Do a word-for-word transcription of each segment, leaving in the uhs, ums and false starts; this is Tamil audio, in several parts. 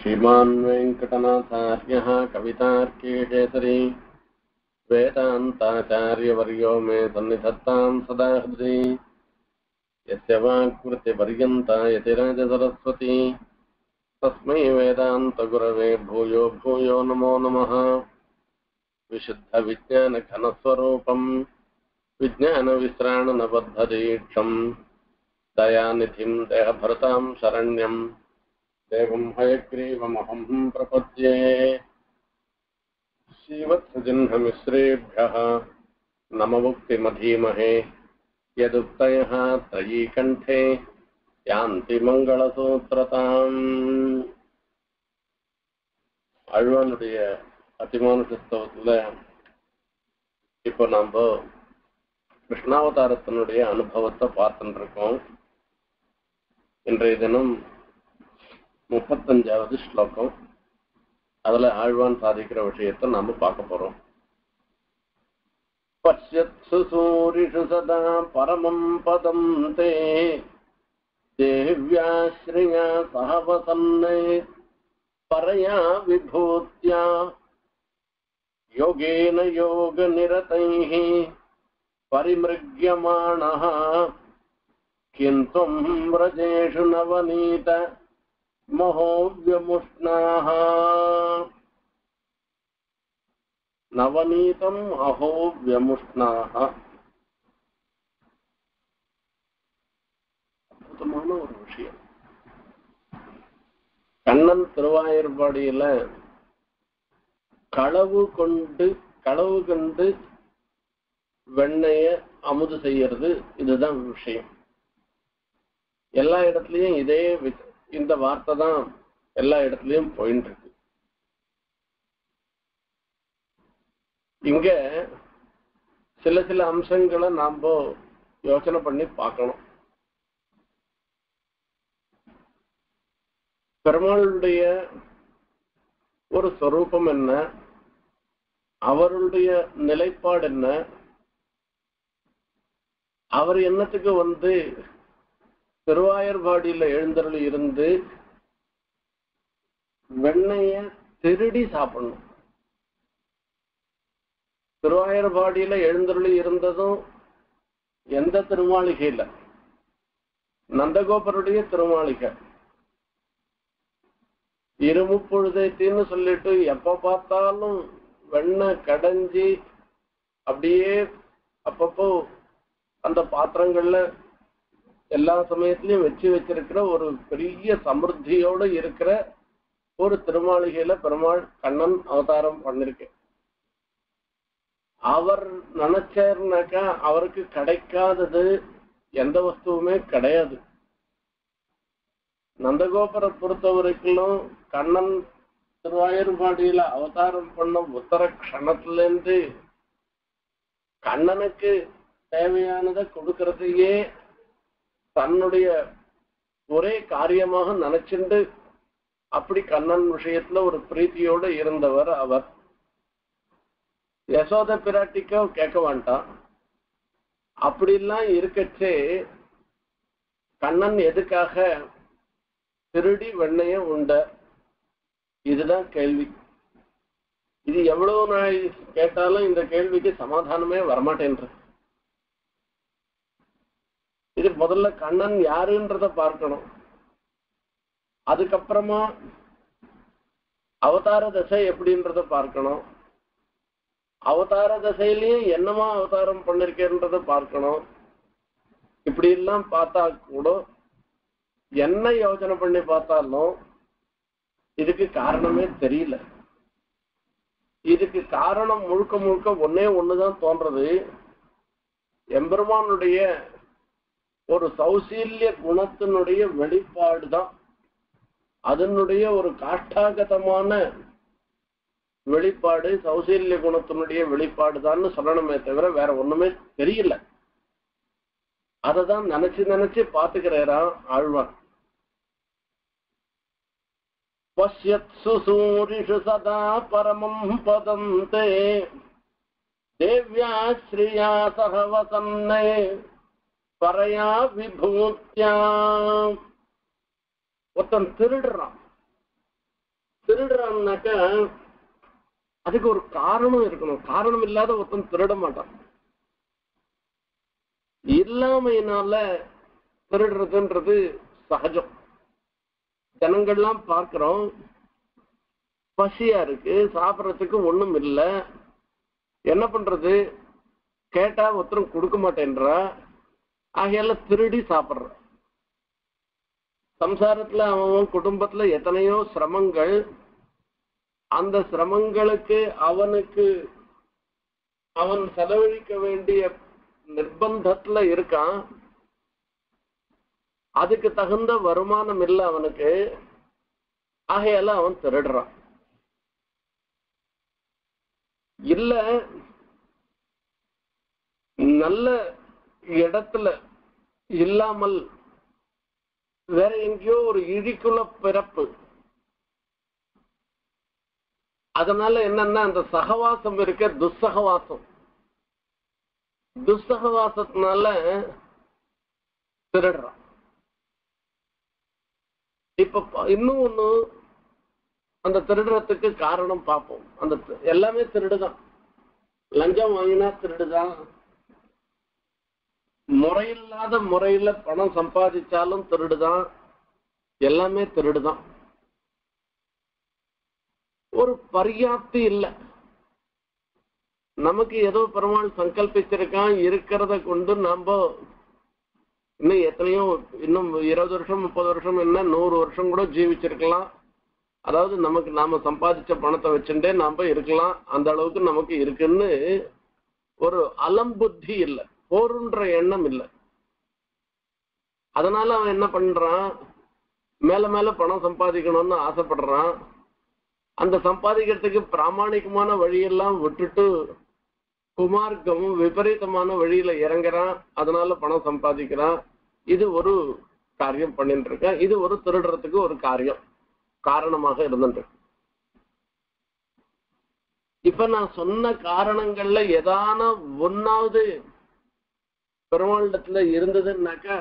श्रीमान् वेङ्कटनाथार्यः कवितार्केशेसरी वेदान्ताचार्यवर्यो मे सन्निधत्तां सदा हृदि यस्य वाक्कृतिपर्यन्ता यतिराजसरस्वती तस्मै वेदान्तगुरवे भूयो भूयो नमो नमः। विशुद्धविज्ञानघनस्वरूपं विज्ञानविश्राणनबद्धदीक्षं दयानिधिं देहभरतां शरण्यं देवं हयग्रीवमहं प्रपद्ये। श्रीवत्सजिह्नमिश्रेभ्यः नममुक्तिमधीमहे यदुक्तयः त्रयीकण्ठे यान्ति मङ्गलसूत्रताम्। ஆழ்வானுடைய அதிமானுஷ ஸ்தவத்துல இப்போ நாம கிருஷ்ணாவதாரத்தினுடைய அனுபவத்தை பார்த்துட்டு இருக்கோம். இன்றைய தினம் முப்பத்தஞ்சாவது ஸ்லோகம். அதுல ஆழ்வான் சாதிக்கிற விஷயத்தை நாம பார்க்க போறோம். பஷ்யத்சு சூரிஷு சதா பரமம் பதம் தே தேவ்யாஸ்ரயா சஹவசன்னே பரயா விபூத்யா யோகேன யோக நிரதைஹ பரிமிருக்யமாணஹ கிந்தும் व्रजेषु நவநீத மஹோவ்யமுஷ்ணாஹ. நவநீதம் அஹோவ்யமுஷ்ணாஹ. அற்புதமான ஒரு விஷயம். கண்ணன் திருவாயூர்பாடியில களவு கொண்டு களவு கண்டு வெண்ணைய அமுது செய்யறது, இதுதான் விஷயம். எல்லா இடத்துலயும் இதே இந்த வார்த்தை தான் எல்லா இடத்துலயும் போயிட்டு இருக்கு. இங்க சில சில அம்சங்களை நாம யோசனை பண்ணி பார்க்கணும். பெருமாளுடைய ஒரு ஸ்வரூபம் என்ன, அவருடைய நிலைப்பாடு என்ன, அவர் என்னத்துக்கு வந்து திருவாயூர்பாடியில எழுந்தருளி இருந்து வெண்ணைய திருடி சாப்பிடணும். திருவாயூர்பாடியில எழுந்தருளி இருந்ததும் எந்த திருமாளிகையில, நந்தகோபருடைய திருமாளிகை. இருமுப்பொழுதைத்தின்னு சொல்லிட்டு எப்ப பார்த்தாலும் வெண்ணெய் கடைஞ்சி அப்படியே அப்பப்போ அந்த பாத்திரங்கள்ல எல்லா சமயத்திலையும் வச்சு வச்சிருக்கிற ஒரு பெரிய சமிருத்தியோடு இருக்கிற ஒரு திருமாளிகையில பெருமாள் கண்ணன் அவதாரம் பண்ணிருக்கு. அவர் நினைச்சாருனாக்கா அவருக்கு கிடைக்காதது எந்த வஸ்துவுமே கிடையாது. நந்தகோபுரை பொறுத்த வரைக்கும் கண்ணன் திருவாயூர்பாடியில அவதாரம் பண்ண உத்தர க்ஷணத்திலிருந்து கண்ணனுக்கு தேவையானதை கொடுக்கறதையே தன்னுடைய ஒரே காரியமாக நினைச்சுண்டு அப்படி கண்ணன் விஷயத்துல ஒரு பிரீத்தியோடு இருந்தவர் அவர். யசோத பிராட்டிக்கோ கேட்க வேண்டாம். அப்படிலாம் இருக்கச்சே கண்ணன் எதுக்காக திருடி வெண்ணைய உண்ட, இதுதான் கேள்வி. இது எவ்வளவு நாள் கேட்டாலும் இந்த கேள்விக்கு சமாதானமே வரமாட்டேன்ற. இது முதல்ல கண்ணன் யாருன்றத பார்க்கணும். அதுக்கப்புறமா அவதார தசை எப்படின்றத பார்க்கணும். அவதார தசையிலேயே என்னமா அவதாரம் பண்ணிருக்கேன்றத பார்க்கணும். இப்படி எல்லாம் பார்த்தா கூட என்ன யோசனை பண்ணி பார்த்தாலும் இதுக்கு காரணமே தெரியல. இதுக்கு காரணம் முழுக்க முழுக்க ஒன்னே ஒண்ணுதான் தோன்றது. எம்பெருமானுடைய ஒரு சௌசீல்ய குணத்தினுடைய வெளிப்பாடுதான், அதனுடைய ஒரு காஷ்டாகதமான வெளிப்பாடு, சௌசீல்ய குணத்தினுடைய வெளிப்பாடுதான்னு சொல்லணுமே தவிர வேற ஒண்ணுமே தெரியல. அததான் நினைச்சு நினைச்சு பாத்துக்கிறாராம் ஆழ்வான். பஷ்யத்சு சூரிஷு சதா பரமம் பதம் தே தேவ்யாஸ்ரயா சஹவசன்னே பரயா விபூத்யா. ஒருத்தன் திருடுறான், திருடுறான்னாக்கா அதுக்கு ஒரு காரணம் இருக்கணும். காரணம் இல்லாத ஒருத்தன் திருட மாட்டான். இல்லாமையினால திருடுறதுன்றது சகஜம். ஜனங்கள்லாம் பார்க்கிறோம், பசியா இருக்கு, சாப்பிட்றதுக்கு ஒண்ணும் இல்லை, என்ன பண்றது, கேட்டா ஒருத்தரும் கொடுக்க மாட்டேன்றா, ஆகையால திருடி சாப்பிட்ற. சம்சாரத்துல அவன் குடும்பத்துல எத்தனையோ சிரமங்கள், அந்த சிரமங்களுக்கு அவனுக்கு அவன் செலவழிக்க வேண்டிய நிர்பந்தத்துல இருக்கான். அதுக்கு தகுந்த வருமானம் இல்லை அவனுக்கு, ஆகையால அவன் திருடுறான். இல்ல நல்ல இடத்துல இல்லாமல் வேற எங்கேயோ ஒரு இழிக்குள்ள பிறப்பு, அதனால என்னன்னா அந்த சகவாசம் இருக்க துஸ்ஸகவாசம், துஸ்ஸகவாசத்தினால திருடுறான். இப்ப இன்னும் ஒண்ணு அந்த திருடுறதுக்கு காரணம் பார்ப்போம். அந்த எல்லாமே திருடுதான். லஞ்சம் வாங்கினா திருடுதான், முறையில்லாத முறையில பணம் சம்பாதிச்சாலும் திருடுதான், எல்லாமே திருடுதான். ஒரு பர்யாப்தி இல்லை. நமக்கு ஏதோ பெருமாள் சங்கல்பிச்சிருக்கான், இருக்கிறத கொண்டு நாம இன்னும் எத்தனையோ, இன்னும் இருபது வருஷம் முப்பது வருஷம் என்ன நூறு வருஷம் கூட ஜீவிச்சிருக்கலாம். அதாவது நமக்கு நாம சம்பாதிச்ச பணத்தை வச்சுட்டே நாம இருக்கலாம், அந்த அளவுக்கு நமக்கு இருக்குன்னு ஒரு அலம்புத்தி இல்லை, போருன்ற எண்ணம் இல்லை. அதனால அவன் என்ன பண்றான், மேல மேல பணம் சம்பாதிக்கணும்னு ஆசைப்படுறான். அந்த சம்பாதிக்கிறதுக்கு பிராமணிகமான வழியெல்லாம் விட்டுட்டு குமார்க்கமும் விபரீதமான வழியில இறங்குறான், அதனால பணம் சம்பாதிக்கிறான். இது ஒரு காரியம் பண்ணிட்டு இருக்கான். இது ஒரு திருடுறதுக்கு ஒரு காரியம் காரணமாக இருந்துட்டு. இப்ப நான் சொன்ன காரணங்கள்ல ஏதான ஒன்னாவது பெருமாண்டத்துல இருந்ததுன்னாக்கா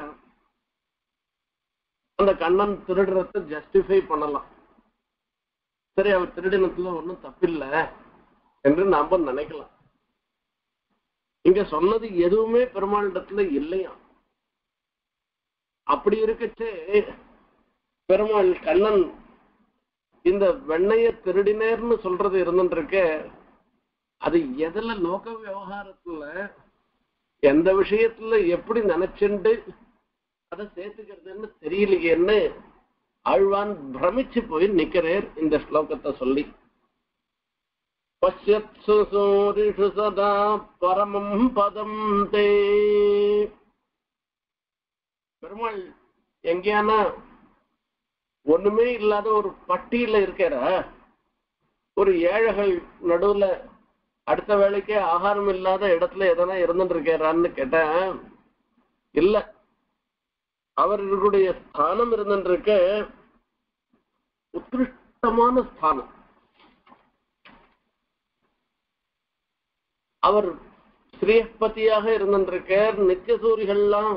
அந்த கண்ணன் திருடுறத ஜஸ்டிஃபை பண்ணலாம். சரி, அவர் திருடினத்துல ஒன்றும் தப்பில்லை என்று நாம நினைக்கலாம். இங்க சொன்னது எதுவுமே பெருமாளிடத்துல இல்லையா. அப்படி இருக்கச்சே பெருமாள் கண்ணன் இந்த வெண்ணைய திருடினேர்னு சொல்றது இருந்துருக்க, அது எதுல லோக விவகாரத்துல எந்த விஷயத்துல எப்படி நினைச்சுண்டு அதை சேர்த்துக்கிறதுன்னு தெரியலையேன்னு ஆழ்வான் பிரமிச்சு போய் நிக்கிறேர் இந்த ஸ்லோகத்தை சொல்லி. பஷ்யத்சு சூரிஷு சதா பரமம் பதம் தே. பெருமாள் எங்கேயானா ஒண்ணுமே இல்லாத ஒரு பட்டியல இருக்கிற ஒரு ஏழைகள் நடுவுல அடுத்த வேலைக்கே ஆகாரம் இல்லாத இடத்துல எதனா இருந்துட்டு இருக்கிறான்னு கேட்டேன். இல்ல, அவர்களுடைய ஸ்தானம் இருந்துருக்க உத்கிருஷ்டமான ஸ்தானம். அவர் ஸ்ரீபதியாக இருந்திருக்கார். நித்தியசூரிகள்லாம்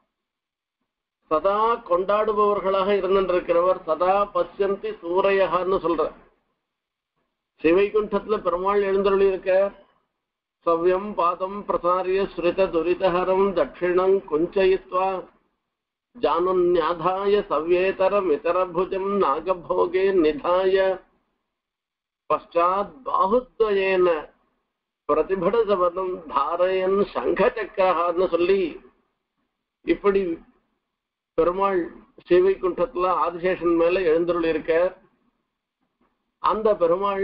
சதா கொண்டாடுபவர்களாக இருந்திருக்கிறவர். சதா பசியந்தி சூரையகான்னு சொல்ற சிவைகுண்டத்துல பெருமாள் எழுந்தருளி இருக்க. சவ்யம் பாதம் பிரசாரிய ஸ்ருத துரிதஹரம் தட்சிணம் குஞ்சயித்வா ஜானுன்யாதாய சவ்யேதரம் இதரபுஜம் நாகபோகே நிதாய பஷ்சாத் பாஹுத்வயேன பிரதிபட சபதம் தாரயன் சங்கச்சக்கரஹான்னு சொல்லி இப்படி பெருமாள் ஸ்ரீவைகுண்டத்துல ஆதிசேஷன் மேல எழுந்தருள் இருக்க. அந்த பெருமாள்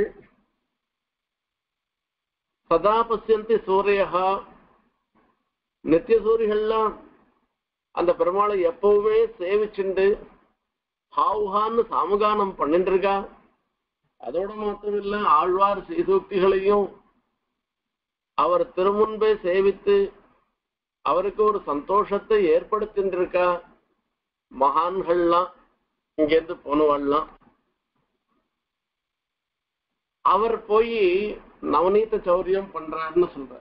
சதா பசியந்தி சூரியகா, நித்திய சூரியகள்லாம் அந்த பெருமாளை எப்பவுமே சேவிச்சுண்டு ஹாவுஹான்னு சாமகானம் பண்ணிட்டு இருக்கா. அதோட மாத்திரம் இல்ல, ஆழ்வார் சீசூக்திகளையும் அவர் திருமுன்பே சேவித்து அவருக்கு ஒரு சந்தோஷத்தை ஏற்படுத்திட்டு இருக்கா. மகான்கள்லாம் இங்கேருந்து போனவாள்லாம் அவர் போய் நவநீத சௌரியம் பண்றாருன்னு சொல்ற.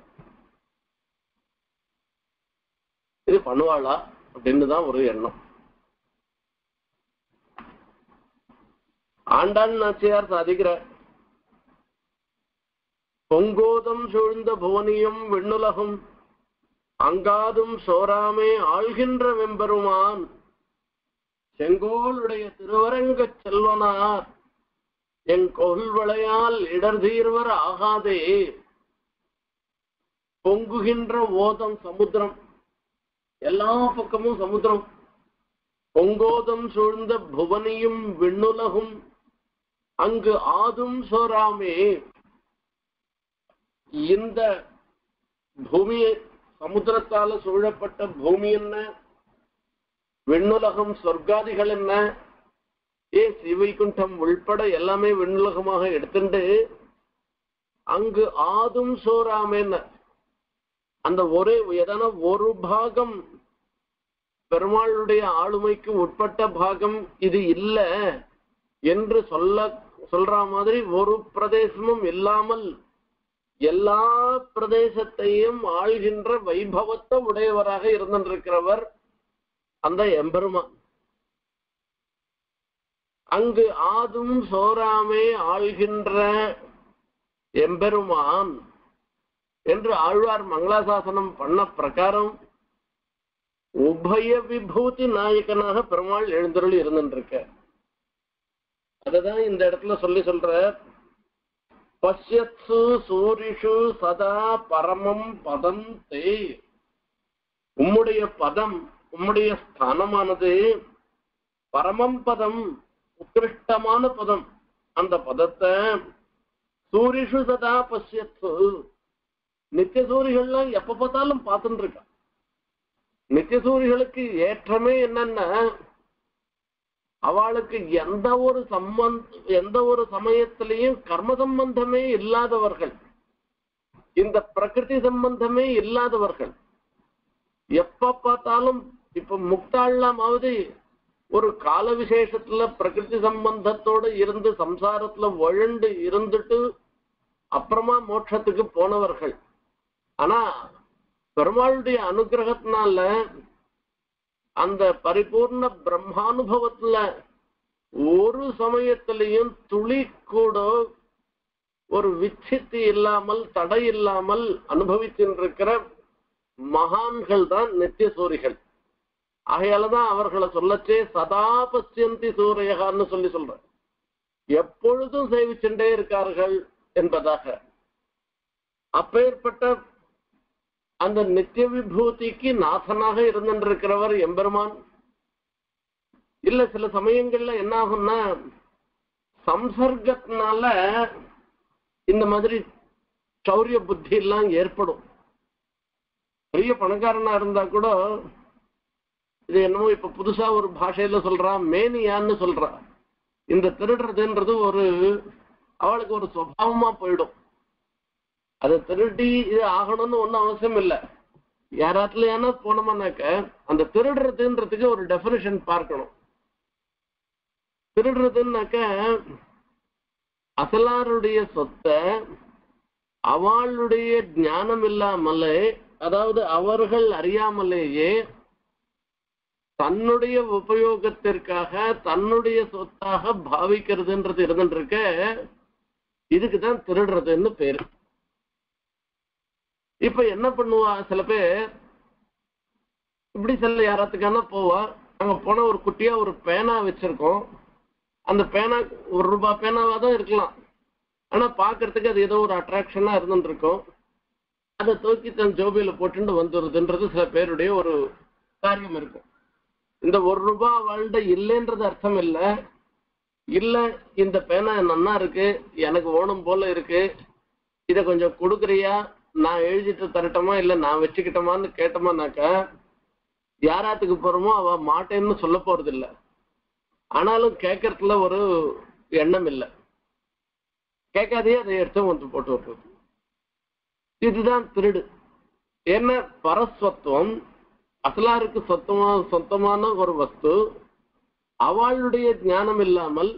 இது பண்ணுவாளா அப்படின்னு தான் ஒரு எண்ணம். ஆண்டாள் நாச்சியார் சாதிக்கிறார், பொங்கோதம் சூழ்ந்த புவனியும் விண்ணுலகும் அங்காதும் சோராமே ஆள்கின்ற வெம்பெருமான் செங்கோளுடைய திருவரங்க செல்வனார் என் கொள்வளையால் இடர்தீர்வர் ஆகாதே. பொங்குகின்ற ஓதம் சமுத்திரம், எல்லா பக்கமும் சமுத்திரம். பொங்கோதம் சூழ்ந்த புவனியும் விண்ணுலகும் அங்கு ஆதும் சோராமே. இந்த பூமி சமுத்திரத்தால சூழப்பட்ட பூமி என்ன, விண்ணுலகம் சொர்க்காதிகள் என்ன, ஏ சிவைகுண்டம் உள்பட எல்லாமே விண்ணுலகமாக எடுத்துட்டு அங்கு ஆதும் சோராமேன்னு அந்த ஒரே எதனா ஒரு பாகம் பெருமாளுடைய ஆளுமைக்கு உட்பட்ட பாகம் இது இல்ல என்று சொல்ல சொல்ற மாதிரி ஒரு பிரதேசமும் இல்லாமல் எல்லா பிரதேசத்தையும் ஆள்கின்ற வைபவத்தை உடையவராக இருந்திருக்கிறவர் அந்த எம்பெருமான். அங்கு ஆதும் சோராமே ஆள்கின்ற எம்பெருமான் என்று ஆழ்வார் மங்களாசாசனம் பண்ண பிரகாரம் உபய விபூதி நாயகனாக பெருமாள் எழுந்தருளி இருந்திருக்க. அததான் இந்த இடத்துல சொல்லி சொல்ற, பஷ்யத்சு சூரிஷு சதா பரமம் பதம் தே. உம்முடைய பதம், உம்முடைய ஸ்தானமானது பரமம் பதம், உத்கிருஷ்டமான பதம். அந்த பதத்தை சூரிஷு சதா பஷ்யத்சு, நித்திய சூரிகள்லாம் எப்ப பார்த்தாலும் பார்த்துட்டு இருக்கா. நித்திய சூரிகளுக்கு ஏற்றமே என்னன்னா, அவளுக்கு எந்த ஒரு சம்பந்த எந்த ஒரு சமயத்திலையும் கர்ம சம்பந்தமே இல்லாதவர்கள், இந்த பிரகிருதி சம்பந்தமே இல்லாதவர்கள். எப்ப பார்த்தாலும் இப்ப முக்தாள்லாமாவது ஒரு கால விசேஷத்துல பிரகிருதி சம்பந்தத்தோடு இருந்து சம்சாரத்துல வழண்டு இருந்துட்டு அப்புறமா மோட்சத்துக்கு போனவர்கள். ஆனா பெருமாளுடைய அனுகிரகத்தினால அந்த பரிபூர்ண பிரம்மானுபவத்துல ஒரு சமயத்திலையும் துளி கூட ஒரு விச்சித்தி இல்லாமல் தடை இல்லாமல் அனுபவித்திருக்கிற மகான்கள் தான் நித்திய சூரிகள். ஆகையாலதான் அவர்களை சொல்லச்சே சதா பசியந்தி சூரியகான்னு சொல்லி சொல்ற, எப்பொழுதும் சேவிச்சுட்டே இருக்கார்கள் என்பதாக. அப்பேற்பட்ட அந்த நித்திய விபூதிக்கு நாசனாக இருந்திருக்கிறவர் எம்பெருமான். இல்ல சில சமயங்கள்ல என்ன ஆகும்னா, சம்சர்க்கத்தினால இந்த மாதிரி சௌரிய புத்தி எல்லாம் ஏற்படும். பெரிய பணக்காரனா இருந்தா கூட இது என்னமோ இப்ப புதுசா ஒரு பாஷையில சொல்றா, மேனியான்னு சொல்றா. இந்த திருடுறதுன்றது ஒரு அவளுக்கு ஒரு சுபாவமா போயிடும். அதை திருடி இது ஆகணும்னு ஒன்றும் அவசியம் இல்லை. யாராத்துல ஏன்னா போனோம்னாக்க அந்த திருடுறதுன்றதுக்கு ஒரு டெபினிஷன் பார்க்கணும். திருடுறதுன்னாக்க அசலாருடைய சொத்தை அவளுடைய ஞானம் இல்லாமலே, அதாவது அவர்கள் அறியாமலேயே தன்னுடைய உபயோகத்திற்காக தன்னுடைய சொத்தாக பாவிக்கிறதுன்றது இருந்துருக்க, இதுக்குதான் திருடுறதுன்னு பேரு. இப்ப என்ன பண்ணுவா, சில பேர் இப்படி சில யாராத்துக்கான போவா, அங்க போன ஒரு குட்டியா ஒரு பேனா வச்சிருக்கோம். அந்த பேனா ஒரு ரூபாய் பேனாவா தான் இருக்கலாம், ஆனா பாக்குறதுக்கு அது ஏதோ ஒரு அட்ராக்ஷனா இருந்துட்டு இருக்கும். அதை தூக்கி தன் ஜோபியில போட்டுட்டு வந்துடுறதுன்றது சில பேருடைய ஒரு காரியம் இருக்கும். இந்த ஒரு ரூபாய் அவள்கிட்ட இல்லைன்றது அர்த்தம் இல்லை. இல்ல இந்த பேனா நன்னா இருக்கு, எனக்கு ஓணும் போல இருக்கு, இதை கொஞ்சம் கொடுக்குறியா, நான் எழுதிட்டு தரட்டோமா இல்ல நான் வச்சுக்கிட்டோமான்னு கேட்டோமானாக்கா யாராத்துக்கு போறோமோ அவ மாட்டேன்னு சொல்ல போறது இல்லை. ஆனாலும் கேட்கறதுல ஒரு எண்ணம் இல்லை, கேட்காதே அதை எடுத்து வந்து போட்டு விட்டுறது. இதுதான் திருடு. என்ன பரஸ்வத்துவம், அசலாருக்கு சொத்தமா சொந்தமான ஒரு வஸ்து அவளுடைய ஞானம் இல்லாமல்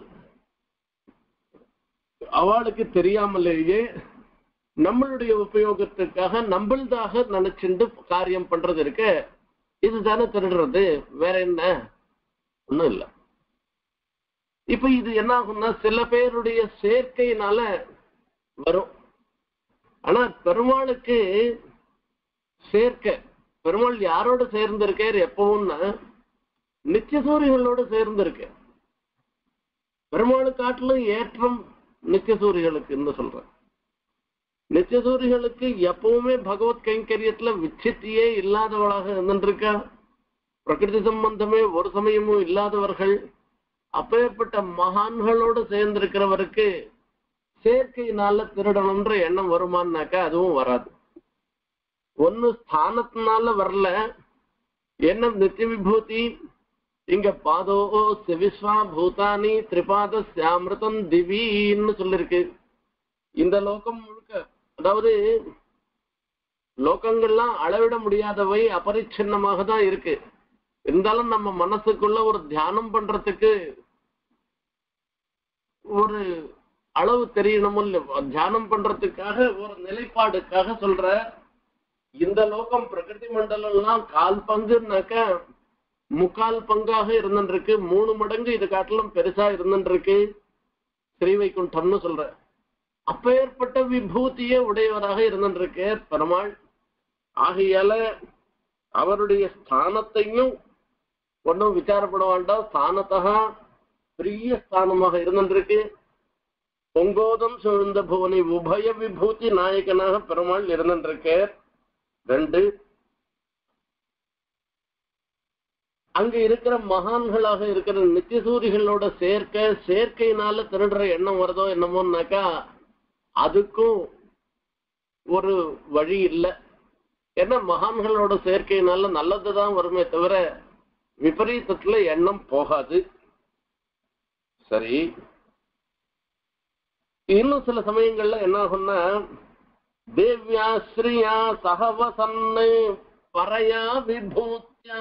அவளுக்கு தெரியாமலேயே நம்மளுடைய உபயோகத்துக்காக நம்மளதாக நினைச்சுட்டு காரியம் பண்றது இருக்கு. இதுதானே திருடுறது, வேற என்ன, ஒண்ணும் இல்லை. இப்ப இது என்ன ஆகும்னா சில பேருடைய சேர்க்கையினால வரும். ஆனா பெருமாளுக்கு சேர்க்க பெருமாள் யாரோட சேர்ந்திருக்கார் எப்பவும்னா நித்தியசூரிகளோட சேர்ந்திருக்க. பெருமாளு காட்டிலும் ஏற்றம் நித்தியசூரிகளுக்கு சொல்ற. நித்தியசூரிகளுக்கு எப்பவுமே பகவத் கைங்கரியத்துல விச்சித்தியே இல்லாதவளாக இருந்துருக்கா. பிரகிருதி சம்பந்தமே ஒரு சமயமும் இல்லாதவர்கள். அப்பேற்பட்ட மகான்களோடு சேர்ந்திருக்கிறவருக்கு சேர்க்கையினால திருடணும்ன்ற எண்ணம் வருமானாக்கா அதுவும் வராது. ஒன்னு ஸ்தானத்தினால வரல. என்ன நித்திய விபூதி இங்க பாதோ சிவிஸ்வா பூதானி திரிபாத சாமிருதம் திவின்னு சொல்லிருக்கு. இந்த லோகம் முழுக்க, அதாவது லோகங்கள்லாம் அளவிட முடியாதவை, அபரிச்சின்னமாக தான் இருக்கு. இருந்தாலும் நம்ம மனசுக்குள்ள ஒரு தியானம் பண்றதுக்கு ஒரு அளவு தெரியணும். தியானம் பண்றதுக்காக ஒரு நிலைப்பாடுக்காக சொல்ற. இந்த லோகம் பிரகிருதி மண்டலம்லாம் கால் பங்குனாக்க முக்கால் பங்காக இருந்துருக்கு. மூணு மடங்கு இது காட்டிலும் பெருசா இருந்துருக்கு ஸ்ரீவைகுண்டம்னு சொல்ற. அப்பேற்பட்ட விபூதியே உடையவராக இருந்துருக்கு பெருமாள். ஆகையால அவருடைய ஸ்தானத்தையும் ஒன்றும் விசாரப்பட வேண்டாம். ஸ்தானத்தா பெரிய ஸ்தானமாக இருந்துருக்கு. பொங்கோதம் சூழ்ந்த புவனி உபய விபூதி நாயகனாக பெருமாள் இருந்துருக்கு. ரெண்டு, அங்க இருக்கிற மகான்களாக இருக்கிற நித்தியசூரிகளோட சேர்க்க சேர்க்கையினால திருடுற எண்ணம் வருதோ என்னமோன்னாக்கா அதுக்கும் ஒரு வழி இல்லை. ஏன்னா மகான்களோட சேர்க்கையினால நல்லதுதான் வருமே தவிர விபரீதத்துல எண்ணம் போகாது. சரி, இன்னும் சில சமயங்கள்ல என்ன ஆகும்னா தேவ்யா ஸ்ரீயா சகவசன்னு பரையா விபூத்யா.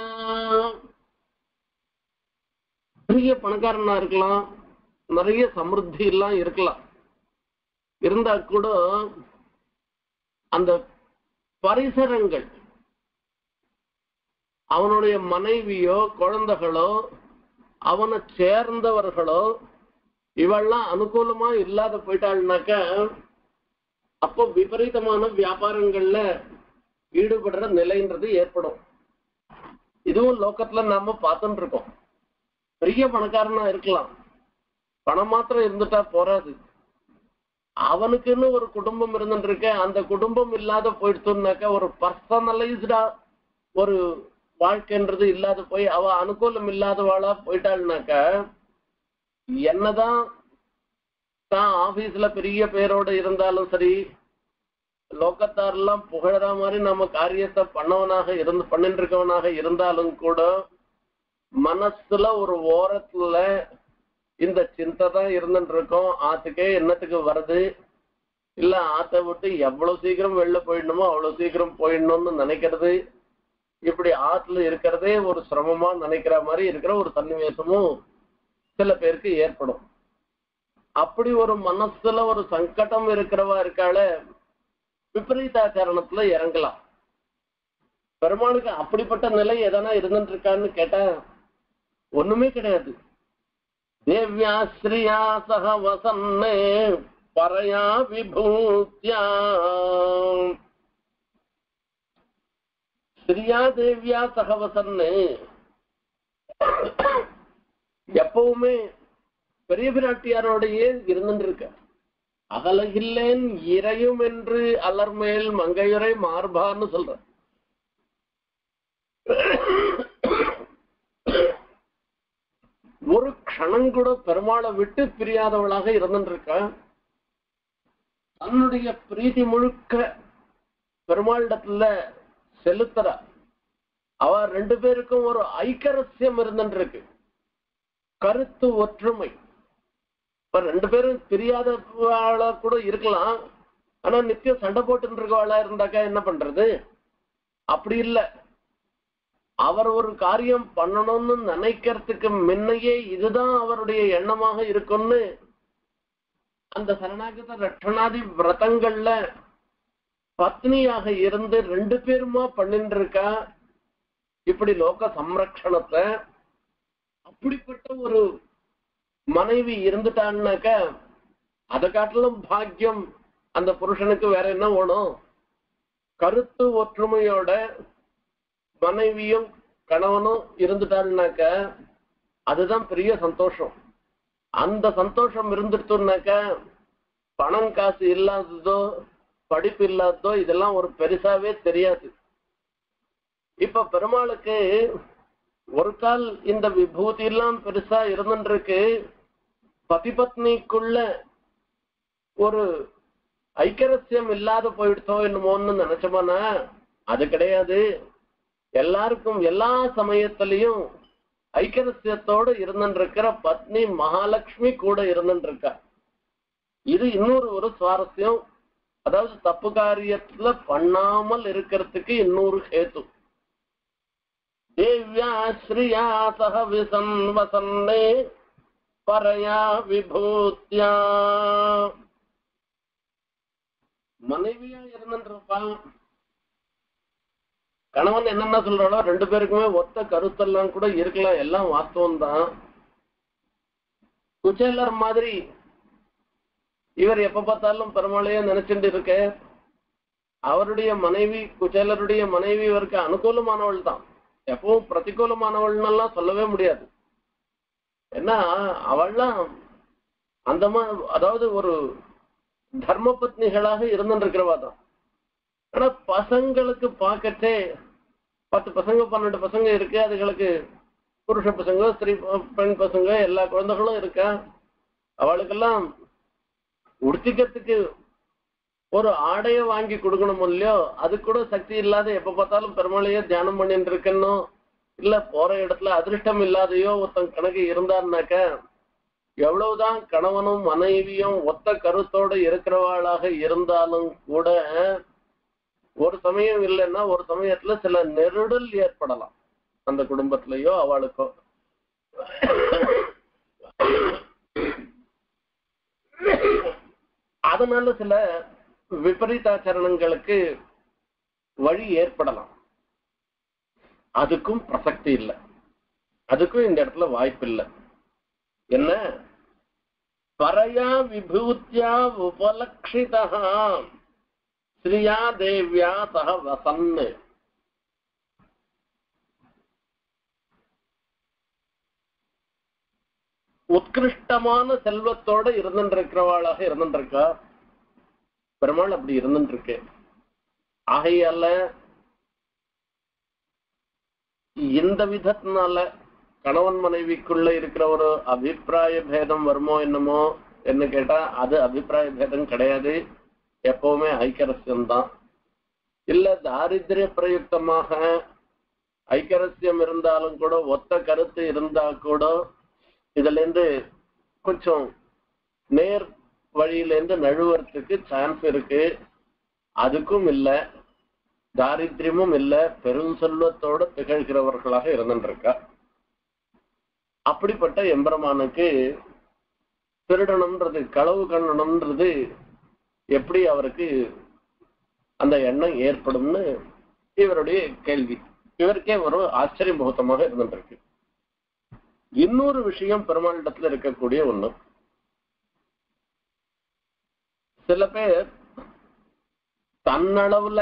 பெரிய பணக்காரனா இருக்கலாம், நிறைய சமிருத்தி எல்லாம் இருக்கலாம். இருந்தா கூட அந்த பரிசரங்கள் அவனுடைய மனைவியோ குழந்தைகளோ அவனை சேர்ந்தவர்களோ இவெல்லாம் அனுகூலமா இல்லாத போயிட்டாள்னாக்க அப்போ விபரீதமான வியாபாரங்கள்ல ஈடுபடுற நிலைன்றது ஏற்படும். இதுவும் லோக்கத்துல நாம பார்த்துட்டு இருக்கோம். பெரிய பணக்காரனா இருக்கலாம், பணம் மாத்திரம் இருந்துட்டா போறாது. அவனுக்குன்னு ஒரு குடும்பம் இருந்துட்டு இருக்க. அந்த குடும்பம் இல்லாத போயிடுச்சுனாக்கா ஒரு பர்சனலைஸ்டா ஒரு வாழ்க்கைன்றது இல்லாத போய் அவ அனுகூலம் இல்லாதவாளா போயிட்டாள்னாக்கா என்னதான் தான் ஆபீஸ்ல பெரிய பேரோட இருந்தாலும் சரி, லோக்கத்தாரெல்லாம் புகழற மாதிரி நம்ம காரியத்தை பண்ணவனாக இருந்து பண்ணிட்டு இருக்கவனாக இருந்தாலும் கூட மனசுல ஒரு ஓரத்துல இந்த சிந்தை தான் இருந்துட்டு இருக்கோம். ஆத்துக்கே என்னத்துக்கு வருது, இல்ல ஆத்தை விட்டு எவ்வளவு சீக்கிரம் வெளில போயிடணுமோ அவ்வளவு சீக்கிரம் போயிடணும்னு நினைக்கிறது. இப்படி ஆத்துல இருக்கிறதே ஒரு சிரமமா நினைக்கிற மாதிரி இருக்கிற ஒரு சன்னிவேசமும் சில பேருக்கு ஏற்படும். அப்படி ஒரு மனசுல ஒரு சங்கடம் இருக்கிறவா இருக்கால விபரீதாச்சரணத்துல இறங்கலாம். பெருமாளுக்கு அப்படிப்பட்ட நிலை எதனா இருந்துட்டு இருக்கான்னு கேட்டா ஒண்ணுமே கிடையாது. தேவ்யா ஸ்ரீயா சக வசன்னே பரையா விபூத்யா. ஸ்ரீயா தேவ்யா சகவசன்னு எப்பவுமே பெரிய பிராட்டியாரோடையே இருந்துட்டு இருக்க. அகலகில்லேன் இறையும் என்று அலர்மேல் மங்கையுரை மார்பான்னு சொல்ற. ஒரு க்ஷணம் கூட பெருமாளை விட்டு பிரியாதவளாக இருந்துட்டு இருக்க. தன்னுடைய பிரீதி முழுக்க பெருமாளிடத்துல செலுத்துற. அவ ரெண்டு பேருக்கும் ஒரு ஐக்கரசியம் இருந்துட்டு இருக்கு, கருத்து ஒற்றுமை. இப்ப ரெண்டு பேரும் பிரியாதவாளா கூட இருக்கலாம், ஆனா நித்தியம் சண்டை போட்டு இருக்கவாளா இருந்தாக்கா என்ன பண்றது? அப்படி இல்லை. அவர் ஒரு காரியம் பண்ணணும்னு நினைக்கிறதுக்கு முன்னையே இதுதான் அவருடைய எண்ணமாக இருக்கும்னு அந்த சரணாகத ரட்சணாதி விரதங்கள்ல பத்னியாக இருந்து ரெண்டு பேருமா பண்ணிட்டு இருக்கா இப்படி லோக சம்ரக்ஷணத்தை. அப்படிப்பட்ட ஒரு மனைவி இருந்துட்டான்னாக்க அதை காட்டிலும் பாக்கியம் அந்த புருஷனுக்கு வேற என்ன வேணும்? கருத்து ஒற்றுமையோட மனைவியும் கணவனும் இருந்துட்டாருனாக்க அதுதான் பெரிய சந்தோஷம். அந்த சந்தோஷம் இருந்துட்டுனாக்க பணம் காசு இல்லாததோ படிப்பு இல்லாததோ இதெல்லாம் ஒரு பெருசாவே தெரியாது. இப்ப பெருமாளுக்கு ஒரு கால் இந்த விபூதி எல்லாம் பெருசா இருந்துருக்கு, பதிபத்னிக்குள்ள ஒரு ஐக்கரசியம் இல்லாத போயிடுத்தோ என்னமோன்னு நினைச்சோம்னா அது கிடையாது. எல்லாருக்கும் எல்லா சமயத்திலையும் ஐக்கரசியத்தோடு இருந்துருக்கிற பத்னி மகாலட்சுமி கூட இருந்துருக்கா. இது இன்னொரு ஒரு சுவாரஸ்யம். அதாவது தப்பு காரியத்துல பண்ணாமல் இருக்கிறதுக்கு இன்னொரு ஹேத்து. தேவ்யா ஸ்ரீயா சக விசன்வசன்னே பரயா விபூத்யா. மனைவியா இருந்துருப்பான். கணவன் என்னென்ன சொல்றாளோ ரெண்டு பேருக்குமே ஒத்த கருத்தெல்லாம் கூட இருக்கலாம், எல்லாம் வாஸ்தவம் தான். குச்சேலர் மாதிரி இவர் எப்ப பார்த்தாலும் பெருமாளையே நினைச்சுட்டு இருக்க. அவருடைய மனைவி குச்சேலருடைய மனைவி இவருக்கு அனுகூலமானவள் தான், எப்பவும் பிரதிகூலமானவள்னெல்லாம் சொல்லவே முடியாது. ஏன்னா அவள்லாம் அந்த மாதிரி அதாவது ஒரு தர்ம பத்னிகளாக இருந்துருக்கிறவா தான். ஆனா பசங்களுக்கு பார்க்கச்சே பத்து பசங்க பன்னெண்டு பசங்க இருக்கு, அதுகளுக்கு புருஷ பசங்க ஸ்திரீ பெண் பசங்க எல்லா குழந்தைகளும் இருக்கா. அவளுக்கெல்லாம் உடுத்திக்கிறதுக்கு ஒரு ஆடைய வாங்கி கொடுக்கணும் இல்லையோ, அது கூட சக்தி இல்லாத எப்ப பார்த்தாலும் பெருமாளையே தியானம் பண்ணிட்டு இருக்கணும். இல்ல போற இடத்துல அதிர்ஷ்டம் இல்லாதையோ ஒருத்தன் கணக்கு இருந்தாருனாக்க எவ்வளவுதான் கணவனும் மனைவியும் ஒத்த கருத்தோடு இருக்கிறவாளாக இருந்தாலும் கூட ஒரு சமயம் இல்லைன்னா ஒரு சமயத்துல சில நெருடல் ஏற்படலாம் அந்த குடும்பத்திலயோ அவளுக்கோ. அதனால சில விபரீதாச்சரணங்களுக்கு வழி ஏற்படலாம். அதுக்கும் பிரசக்தி இல்லை, அதுக்கும் இந்த இடத்துல வாய்ப்பு இல்லை. என்ன பரயா விபூத்யா உபலக்ஷிதா ஸ்ரீயா தேவ்யா சக வசன்னு. உத்கிருஷ்டமான செல்வத்தோட இருந்துருக்கிறவாளாக இருந்துருக்கா பெருமாள். அப்படி இருந்துருக்கு. ஆகையால இந்த விதத்தினால கணவன் மனைவிக்குள்ள இருக்கிற ஒரு அபிப்பிராய பேதம் வருமோ என்னமோ என்ன கேட்டா அது அபிப்பிராய பேதம் கிடையாது, எப்பவுமே ஐக்கரசியம் தான். இல்ல தாரித்திரிய பிரயுக்தமாக ஐக்கரசியம் இருந்தாலும் கூட ஒத்த கருத்து இருந்தா கூட இதுல இருந்து கொஞ்சம் நேர் வழியில இருந்து நழுவறதுக்கு சான்ஸ் இருக்கு. அதுக்கும் இல்ல, தாரித்திரியமும் இல்ல, பெரும் செல்வத்தோட திகழ்கிறவர்களாக இருந்துருக்கா. அப்படிப்பட்ட எம்பெருமானுக்கு திருடணும்ன்றது களவு கண்ணணும்ன்றது எப்படி அவருக்கு அந்த எண்ணம் ஏற்படும்னு இவருடைய கேள்வி. இவருக்கே ஒரு ஆச்சரிய முகூர்த்தமாக இருந்துருக்கு. இன்னொரு விஷயம் பெருமாளிடத்துல இருக்கக்கூடிய ஒண்ணு, சில பேர் தன்னளவுல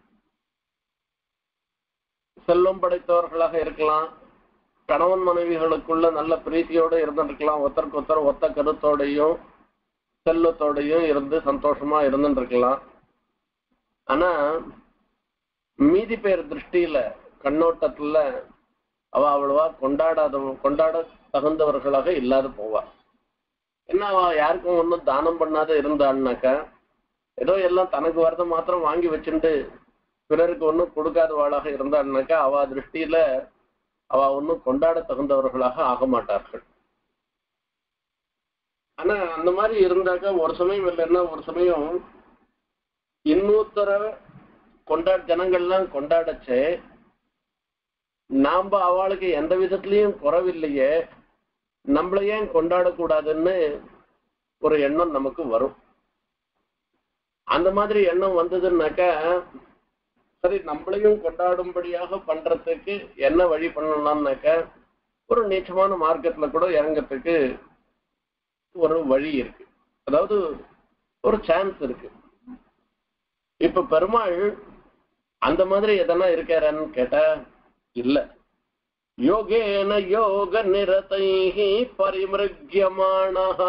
செல்வம் படைத்தவர்களாக இருக்கலாம், கணவன் மனைவிகளுக்குள்ள நல்ல பிரீத்தியோட இருந்துருக்கலாம், ஒருத்தருக்கு ஒருத்தர் ஒத்த கருத்தோடையும் செல்வத்தோடையும் இருந்து சந்தோஷமா இருந்துருக்கலாம். ஆனா மீதி பேர் திருஷ்டியில கண்ணோட்டத்துல அவ அவ்வளவா கொண்டாடாத கொண்டாட தகுந்தவர்களாக இல்லாத போவா. என்ன அவ யாருக்கும் ஒன்றும் தானம் பண்ணாத இருந்தான்னாக்கா ஏதோ எல்லாம் தனக்கு வரத மாத்திரம் வாங்கி வச்சுட்டு பிறருக்கு ஒன்றும் கொடுக்காதவாளாக இருந்தான்னாக்கா அவ திருஷ்டியில அவ ஒன்றும் கொண்டாட தகுந்தவர்களாக ஆக மாட்டார்கள். ஆனா அந்த மாதிரி இருந்தாக்கா ஒரு சமயம் இல்லைன்னா ஒரு சமயம் இன்னொருத்தர கொண்டா ஜனங்கள்லாம் கொண்டாடச்சே நாம அவளுக்கு எந்த விதத்திலையும் குறவில்லையே, நம்மள ஏன் கொண்டாடக்கூடாதுன்னு ஒரு எண்ணம் நமக்கு வரும். அந்த மாதிரி எண்ணம் வந்ததுன்னாக்கா சரி நம்மளையும் கொண்டாடும்படியாக பண்றதுக்கு என்ன வழி பண்ணலாம்னாக்க ஒரு நீச்சமான மார்க்கத்துல கூட இறங்கிறதுக்கு ஒரு வழி இருக்கு, அதாவது ஒரு சான்ஸ் இருக்கு. இப்ப பெருமாள் அந்த மாதிரி எதனா இருக்காரான்னு கேட்டா இல்ல. யோகேன யோக நிரதைஹி பரிமிருக்யமானஹ,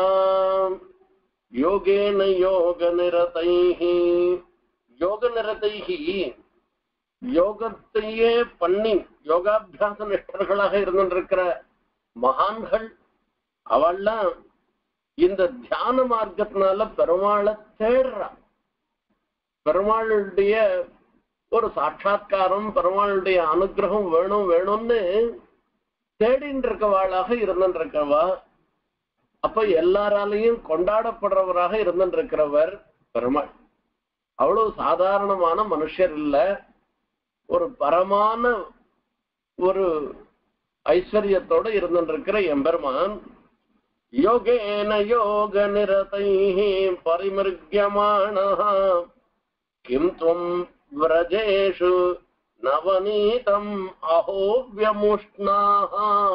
யோகேன யோக நிரதைஹி, யோக நிரதைஹி யோகத்தையே பண்ணி யோகாபியாச நிஷ்டர்களாக இருந்திருக்கிற மகான்கள் அவள்லாம் இந்த தியான மார்க்கத்தினால பெருமாளை தேடுறா. பெருமாளுடைய ஒரு சாட்சா்காரம், பெருமாளுடைய அனுகிரகம் வேணும் வேணும்னு தேடின்னு இருக்கவாளாக இருந்திருக்கவா. அப்ப எல்லாராலையும் கொண்டாடப்படுறவராக இருந்திருக்கிறவர் பெருமாள். அவ்வளவு சாதாரணமான மனுஷர் இல்ல, ஒரு பரமான ஒரு ஐஸ்வர்யத்தோட இருந்திருக்கிற எம்பெருமான். யோகேன யோக நிரதைஹி பரிமிருக்யமானஹ கிம் த்வம் விரஜேஷு நவநீதம் அஹோ வ்யமுஷ்ணாஹ.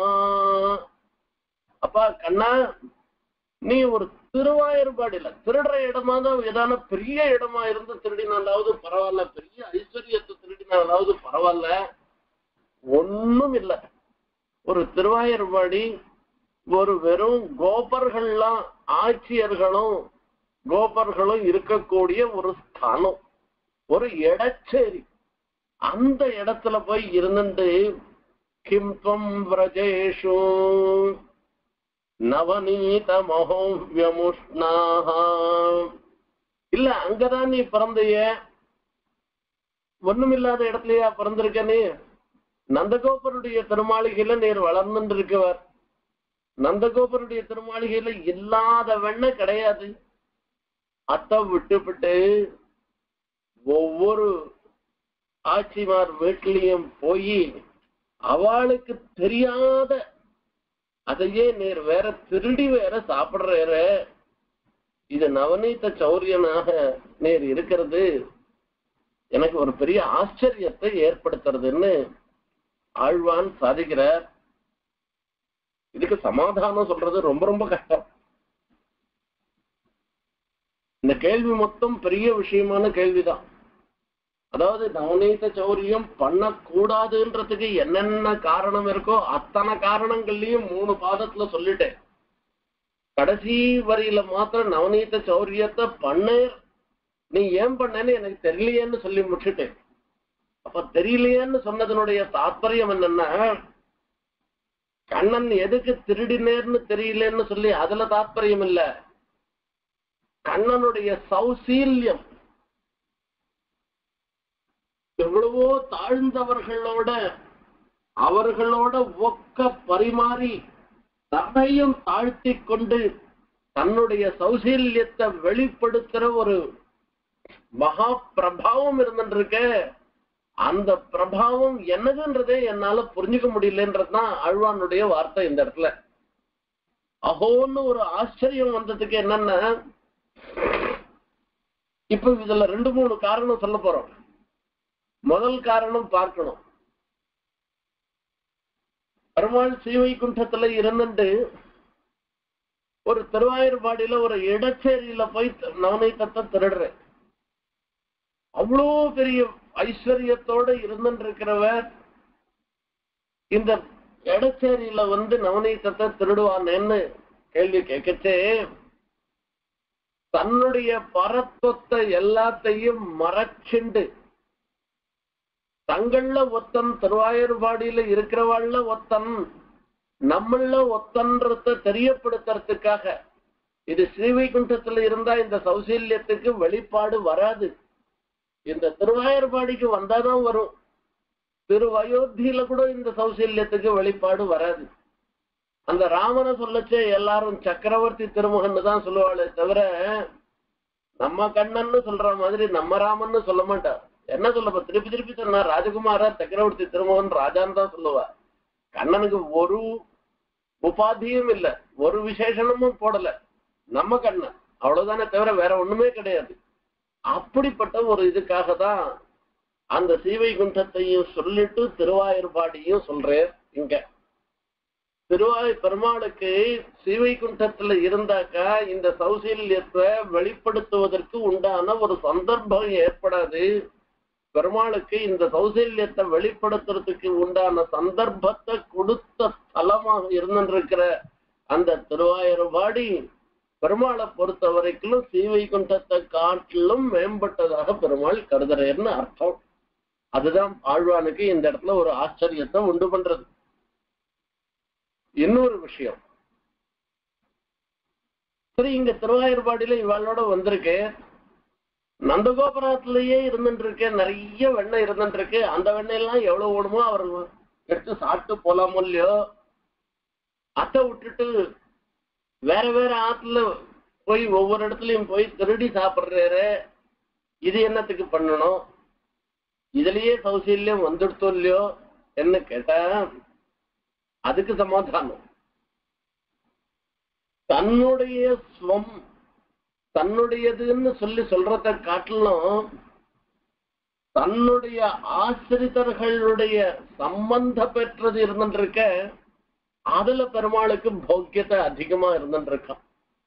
அப்பா கண்ணா, நீ ஒரு திருவாயூர்பாடியில திருடுற இடமா தான் ஏதான பெரிய இடமா இருந்து திருடினாலாவது பரவாயில்ல, பெரிய ஐஸ்வர்யத்தை திருடினாலாவது பரவாயில்ல, ஒண்ணும் இல்லை. ஒரு திருவாயூர்பாடி ஒரு வெறும் கோபர்கள்லாம் ஆட்சியர்களும் கோபர்களும் இருக்கக்கூடிய ஒரு ஸ்தானம், ஒரு இடச்சேரி. அந்த இடத்துல போய் இருந்துட்டு கிம் த்வம் விரஜேஷு நவநீத மஹோவ்யமுஷ்ணாஹ, இல்ல அங்கதான் நீ பிறந்தைய, ஒண்ணுமில்லாத இடத்துலயா பிறந்திருக்க நீ? நந்தகோபருடைய திருமாளிகையில நீர் வளர்ந்து இருக்கவர். நந்தகோபருடைய திருமாளிகையில இல்லாத வெண்ண கிடையாது. அத்தை விட்டுவிட்டு ஒவ்வொரு ஆட்சிமார் வீட்டிலையும் போய் அவளுக்கு தெரியாத அதையே நீர் வேற திருடி வேற சாப்பிடுற, இது நவநீத சௌரியனாக நீர் இருக்கிறது எனக்கு ஒரு பெரிய ஆச்சரியத்தை ஏற்படுத்துறதுன்னு ஆழ்வான் சாதிக்கிறார். இதுக்கு சமாதானம் சொல்றது ரொம்ப ரொம்ப கஷ்டம். இந்த கேள்வி மொத்தம் பெரிய விஷயமான கேள்விதான். அதாவது நவநீத சௌரியம் பண்ணக்கூடாதுன்றதுக்கு என்னென்ன காரணம் இருக்கோ அத்தனை காரணங்கள்லயும் மூணு பாதத்துல சொல்லிட்டேன். கடைசி வரியில மாத்திரம் நவநீத சௌரியத்தை பண்ண நீ ஏன் பண்ணேன்னு எனக்கு தெரியலையேன்னு சொல்லி முடிச்சுட்டேன். அப்ப தெரியலையேன்னு சொன்னதனுடைய தாற்பயம் என்னன்னா, கண்ணன் எதுக்கு திருடினேர்னு தெரியலன்னு சொல்லி அதுல தாற்பயம் இல்ல, கண்ணனுடைய சௌசீல்யம் எவ்வளவோ தாழ்ந்தவர்களோட அவர்களோட ஒக்க பரிமாறி தன்னையும் தாழ்த்தி கொண்டு தன்னுடைய சௌசீல்யத்தை வெளிப்படுத்துற ஒரு மகா பிரபாவம் இருந்துருக்க. அந்த பிரபாவம் என்னதுன்றதே என்னால புரிஞ்சுக்க முடியலன்றதுதான் ஆழ்வானுடைய வார்த்தை இந்த இடத்துல. அஹோன்னு ஒரு ஆச்சரியம் வந்ததுக்கு என்னன்னா, இப்ப இதுல ரெண்டு மூணு காரணம் சொல்ல போறோம். முதல் காரணம் பார்க்கணும், பெருமாள் ஸ்ரீவைகுண்டத்துல இருந்துட்டு ஒரு திருவாயூர்பாடியில ஒரு இடச்சேரியில போய் நவநீதத்தை திருடுறேன். அவ்வளோ பெரிய ஐஸ்வர்யத்தோட இருந்துருக்கிறவர் இந்த இடச்சேரியில வந்து நவநீதத்தை திருடுவானேன்னு கேள்வி கேட்கச்சே, தன்னுடைய பரத்வத்தை எல்லாத்தையும் மறைச்சுண்டு தங்கள்ல ஒத்தன் திருவாயூர்பாடியில இருக்கிறவாள்ல ஒத்தன் நம்மள ஒத்தன்றத தெரியப்படுத்துறதுக்காக, இது ஸ்ரீவைகுண்டத்துல இருந்தா இந்த சௌசீல்யத்துக்கு வெளிப்பாடு வராது, இந்த திருவாயூர்பாடிக்கு வந்தாதான் வரும். திருவயோத்தியில கூட இந்த சௌசீல்யத்துக்கு வெளிப்பாடு வராது. அந்த ராமனை சொல்லச்சே எல்லாரும் சக்கரவர்த்தி திருமகன்னு தான் சொல்லுவாளே தவிர நம்ம கண்ணன்னு சொல்ற மாதிரி நம்ம ராமன்னு சொல்ல மாட்டா. என்ன சொல்லப்ப திருப்பி திருப்பி சொன்னா ராஜகுமாரா சக்கரவர்த்தி திருமகன் ராஜான்னு தான் சொல்லுவா. கண்ணனுக்கு ஒரு உபாதியும் இல்லை, ஒரு விசேஷனமும் போடல, நம்ம கண்ணன் அவ்வளவுதானே தவிர வேற ஒண்ணுமே கிடையாது. அப்படிப்பட்ட ஒரு இதுக்காக தான் அந்த ஸ்ரீவைகுண்டத்தையும் சொல்லிட்டு திருவாயூர்பாடியும் சொல்றேன். இங்க திருவாய் பெருமாளுக்கு ஸ்ரீவைகுண்டத்துல இருந்தாக்கா இந்த சௌசல்யத்தை வெளிப்படுத்துவதற்கு உண்டான ஒரு சந்தர்ப்பம் ஏற்படாது. பெருமாளுக்கு இந்த சௌசல்யத்தை வெளிப்படுத்துறதுக்கு உண்டான சந்தர்ப்பத்தை கொடுத்த ஸ்தலமாக இருந்திருக்கிற அந்த திருவாயூர்பாடி பெருமாளை பொறுத்த வரைக்கும் ஸ்ரீவைகுண்டத்தை காட்டிலும் மேம்பட்டதாக பெருமாள் கருதுறேன்னு அர்த்தம். அதுதான் ஆழ்வானுக்கு இந்த இடத்துல ஒரு ஆச்சரியத்தை உண்டு பண்றது. இன்னொரு விஷயம், சரி இங்க திருவாயூர்பாடியில இவாளோட வந்திருக்கு, நந்தகோபுரத்திலேயே இருந்துட்டு இருக்கு, நிறைய வெண்ணெய் இருந்துட்டு இருக்கு, அந்த வெண்ணெய் எல்லாம் எவ்வளவு ஓடுமோ அவர் எடுத்து சாப்பிட்டு போலாமோ இல்லையோ, அத்தை விட்டுட்டு வேற வேற ஆத்துல போய் ஒவ்வொரு இடத்துலயும் போய் திருடி சாப்பிடுறாரு, இது என்னத்துக்கு பண்ணணும், இதுலயே சௌசல்யம் வந்துடுத்தோ இல்லையோ என்ன கேட்டா அதுக்கு சமாதானம், தன்னுடைய ஸ்வம் தன்னுடையதுன்னு சொல்லி சொல்றத காட்டிலும் தன்னுடைய ஆசிரிதர்களுடைய சம்பந்த பெற்றது இருந்துருக்க அதுல பெருமாளுக்கு போக்கியத்தை அதிகமா இருந்துருக்கான்.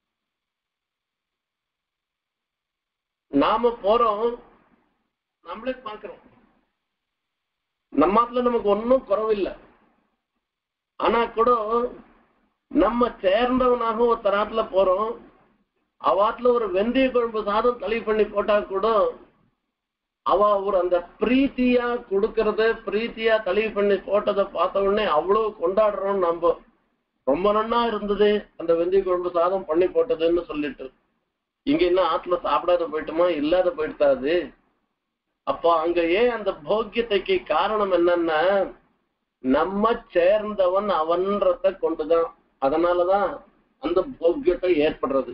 நாம போறோம், நம்மளே பாக்குறோம், நம்மாத்துல நமக்கு ஒன்னும் குறவில்லை, ஆனா கூட நம்ம சேர்ந்தவனாக ஒரு தராத்துல போறோம், அவாத்துல ஒரு வெந்தய குழம்பு சாதம் தளி பண்ணி போட்டா கூட அவ ஒரு அந்த பிரீத்தியா கொடுக்கறத பிரீத்தியா தளி பண்ணி போட்டதை பார்த்த உடனே அவ்வளவு கொண்டாடுறோம். நம்ம ரொம்ப நன்னா இருந்தது அந்த வெந்தய குழம்பு சாதம் பண்ணி போட்டதுன்னு சொல்லிட்டு, இங்க இன்னும் ஆத்துல சாப்பிடாத போயிட்டுமா இல்லாத போயிட்டாது. அப்போ அங்க ஏன் அந்த போக்கியத்தைக்கு காரணம் என்னன்னா நம்ம சேர்ந்தவன் அவன்றத கொண்டுதான், அதனாலதான் அந்த போக்கியத்தை ஏற்படுறது.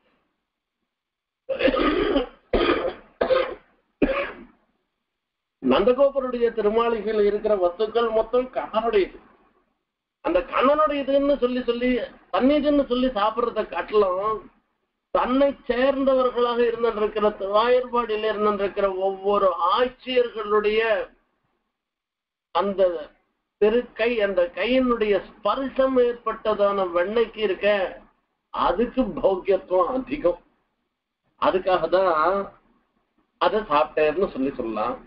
நந்தகோபருடைய திருமாளிகள் இருக்கிற வஸ்துக்கள் மொத்தம் கண்ணனுடையது. அந்த கண்ணனுடையதுன்னு சொல்லி சொல்லி தண்ணீர்னு சொல்லி சாப்பிடுறத காட்டிலும் தன்னை சேர்ந்தவர்களாக இருந்திருக்கிற திருவாயூர்பாடியில இருந்திருக்கிற ஒவ்வொரு ஆட்சியர்களுடைய அந்த திருக்கை, அந்த கையினுடைய ஸ்பர்சம் ஏற்பட்டதான வெண்ணைக்கு இருக்க அதுக்கு போக்கியத்துவம் அதிகம். அதுக்காக தான் அதை சாப்பிட்டேன்னு சொல்லி சொல்லலாம்.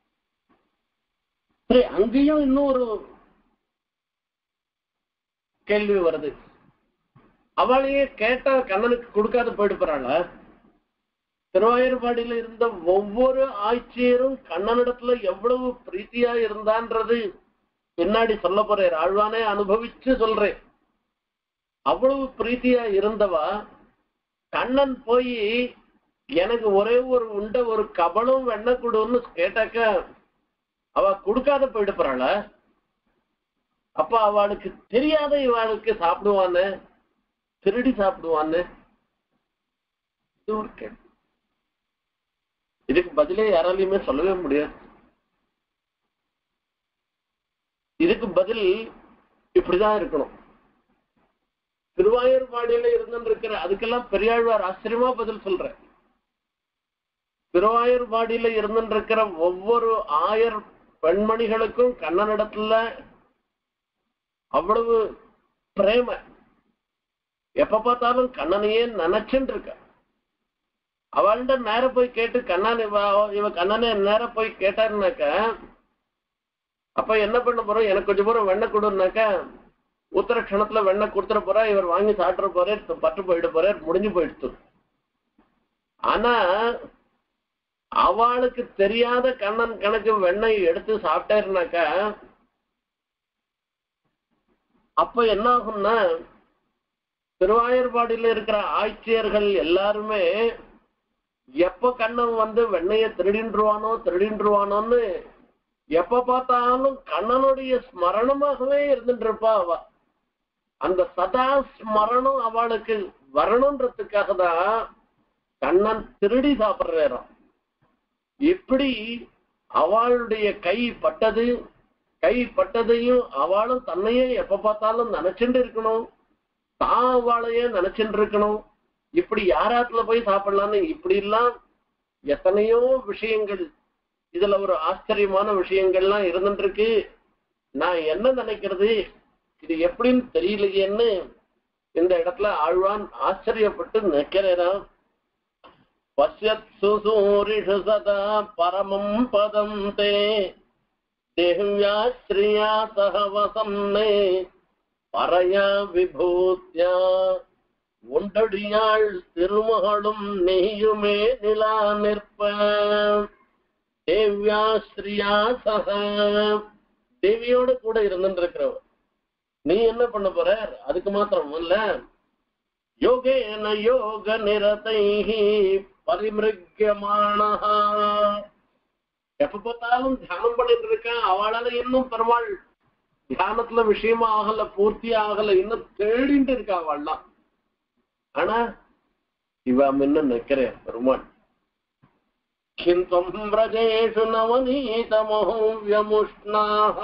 சரி, அங்கேயும் இன்னும் ஒரு கேள்வி வருது, அவளையே கேட்டா கண்ணனுக்கு கொடுக்காத போயிட்டு போறாள? திருவாயூர்பாடியில இருந்த ஒவ்வொரு ஆட்சியரும் கண்ணனிடத்துல எவ்வளவு பிரீத்தியா இருந்தான்றது பின்னாடி சொல்ல போறேன், ஆழ்வானே அனுபவிச்சு சொல்றேன். அவ்வளவு பிரீத்தியா இருந்தவா கண்ணன் போய் எனக்கு ஒரே ஒரு உண்ட ஒரு கபலம் வெண்ண கொடுன்னு கேட்டாக்க அவ கொடுக்காத போயிட்டு போறாள? அப்ப அவளுக்கு தெரியாத இவளுக்கு சாப்பிடுவான்னு திருடி சாப்பிடுவான்னு இது ஒரு கேள்வி. இதுக்கு பதிலே யாராலையுமே சொல்லவே முடியாது. இதுக்கு பதில் இப்படிதான் இருக்கணும். திருவாயூர்பாடியில இருந்துருக்கிற அதுக்கெல்லாம் பெரியாழ்வார் ஆச்சரியமா பதில் சொல்ற. திருவாயூர்பாடியில இருந்துருக்கிற ஒவ்வொரு ஆயர் பெண்மணிகளுக்கும் கண்ணனிடத்துல அவ்வளவு பிரேம, எப்ப பார்த்தாலும் கண்ணனையே நினைச்சுட்டு இருக்க. அவள்கிட்ட நேர போய் கேட்டு கண்ணன் இவ கண்ணனை நேர போய் கேட்டாருனாக்க அப்ப என்ன பண்ண போறோம், எனக்கு கொஞ்சம் தூரம் வெண்ணெய் கொடுனாக்க உத்தர கணத்துல வெண்ணெய் கொடுத்துட போறா, இவர் வாங்கி சாப்பிட போறாரு, பட்டு போயிட போறாரு, முடிஞ்சு போயிடுச்சு. ஆனா அவளுக்கு தெரியாத கண்ணன் கணக்கு வெண்ணெய் எடுத்து சாப்பிட்டாருனாக்கா அப்ப என்ன ஆகும்னா திருவாயூர்பாடியில இருக்கிற ஆட்சியர்கள் எல்லாருமே எப்ப கண்ணன் வந்து வெண்ணைய திருடின்றுவானோ திருடின்றுவானோன்னு எப்ப பார்த்தாலும் கண்ணனுடைய ஸ்மரணமாகவே இருந்துட்டு இருப்பா. அவ அந்த சதா ஸ்மரணம் அவளுக்கு வரணுன்றதுக்காக தான் கண்ணன் திருடி சாப்பிடுறாராம். இப்படி அவளுடைய கை பட்டது, கை பட்டதையும் அவளும் தன்னையே எப்ப பார்த்தாலும் நினைச்சுட்டு இருக்கணும், தான் அவளையே நினைச்சுட்டு இருக்கணும். இப்படி யாராத்துல போய் சாப்பிடலான்னு இப்படி எல்லாம் எத்தனையோ விஷயங்கள், இதுல ஒரு ஆச்சரியமான விஷயங்கள்லாம் இருந்துட்டு இருக்கு. நான் என்ன நினைக்கிறது, இது எப்படின்னு தெரியலையேன்னு இந்த இடத்துல ஆழ்வான் ஆச்சரியப்பட்டு நிற்கிறான். பஷ்யத் சுசூரிஷு சதா பரமம் பதம் தே தேவ்யா ஸ்ரீயா சகவசம்னே பரயா விபூத்யா ஒன்றடியாள் திருமகளும் நெய்யுமே நிலா நிற்ப தேவ்யா ஸ்ரீயா சக தேவியோடு கூட இருந்துருக்கிறவ நீ என்ன பண்ண போற? அதுக்கு மாத்திரம் இல்ல, யோகேன யோக நிரதைஹி பரிமிருக்யமானஹா எப்ப பார்த்தாலும் தியானம் பண்ணிட்டு இருக்கான். அவளால இன்னும் பெருமாள் தியானத்துல விஷயமா ஆகல, பூர்த்தி ஆகல, இன்னும் தேடிட்டு இருக்கா அவள்லாம். ஆனா இவ முன்ன நிக்கிறேன் பெருமாள். கிந்தம் பிரஜேஷு நவநீதமோவ்யமுஷ்ணாஹ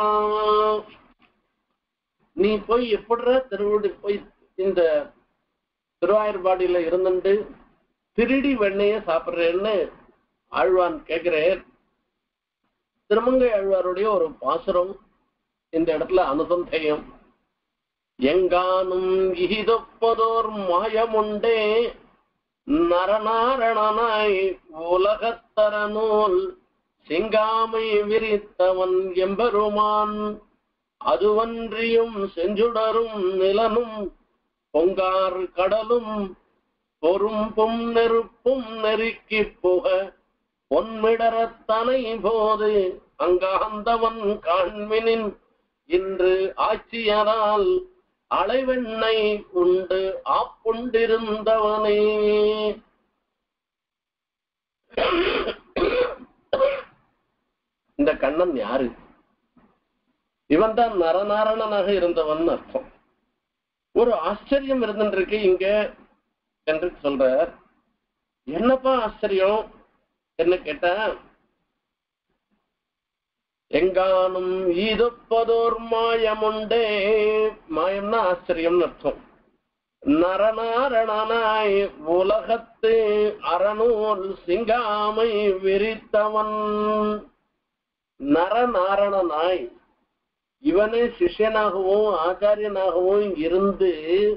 நீ போய் எப்படிற திருவிடி போய் இந்த திருவாயூர்பாடியில இருந்துட்டு திருடி வெண்ணைய சாப்பிடுறேன்னு ஆழ்வான் கேட்கிறேன். திருமங்கை ஆழ்வாருடைய ஒரு பாசுரம் இந்த இடத்துல அனுசந்தேயம். எங்கானும் இகிதொப்பதோர் மாயமுண்டே நரநாரணனாய் உலகத்தர நூல் சிங்காமை விரித்தவன் எம்பெருமான் அதுவன்றியும் செஞ்சுடரும் நிலனும் பொங்கார் கடலும் பொறும் பொம் நெருப்பும் நெருக்கி புக பொன்மிடரத்தனை போது அங்காந்தவன் காண்மினின் இன்று ஆட்சியரால் அலைவெண்ணை உண்டு ஆப்புண்டிருந்தவனே. இந்த கண்ணன் யாரு? இவன் தான் நரநாரணனாக இருந்தவன் அர்த்தம். ஒரு ஆச்சரியம் இருந்துருக்கு இங்க என்று சொல்ற. என்னப்பா ஆச்சரியம் என்ன கேட்டா, எங்கானும் ஈதொப்பதோர் மாயமுண்டே, மாயம்னா ஆச்சரியம் அர்த்தம். நரநாரணனாய் உலகத்து அறநூல் சிங்காமை விரித்தவன் நரநாரணனாய் இவனே சிஷ்யனாகவும் ஆச்சாரியனாகவும் இருந்து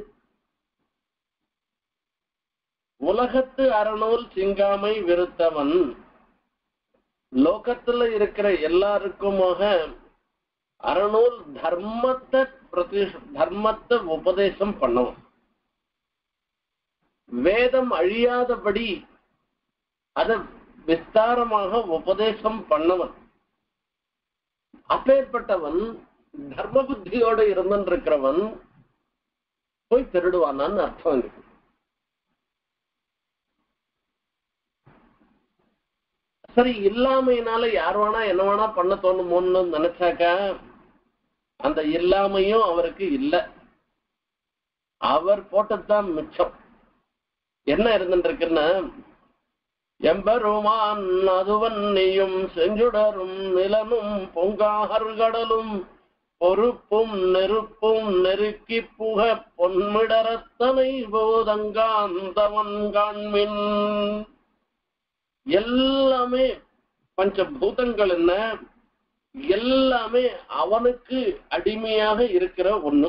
உலகத்து அறநூல் சிங்காமை விருத்தவன் லோகத்துல இருக்கிற எல்லாருக்குமாக அறநூல் தர்மத்தை பிரதி தர்மத்தை உபதேசம் பண்ணவன், வேதம் அழியாதபடி அதை விஸ்தாரமாக உபதேசம் பண்ணவன். அப்பேற்பட்டவன் தர்ம புத்தியோடு இருந்திருக்கிறவன் போய் திருடுவானான்னு அர்த்தம் இருக்கு. சரி, இல்லாமையினால யார் வேணா என்ன வேணா பண்ண தோணுமோன்னு நினைச்சாக்க அந்த இல்லாமையும் அவருக்கு இல்லை. அவர் போட்டதுதான் மிச்சம். என்ன இருந்துருக்குன்னா, எம்பெருமான் அதுவன் நீயும் செஞ்சுடரும் நிலனும் பொங்காகர்கடலும் பொறுப்பும் நெருப்பும் நெருக்கி புக பொன்மிடரத்தனை போதங்காந்தவன் காண்மின். எல்லாமே பஞ்சபூதங்கள் என்ன, எல்லாமே அவனுக்கு அடிமையாக இருக்கிற ஒண்ணு.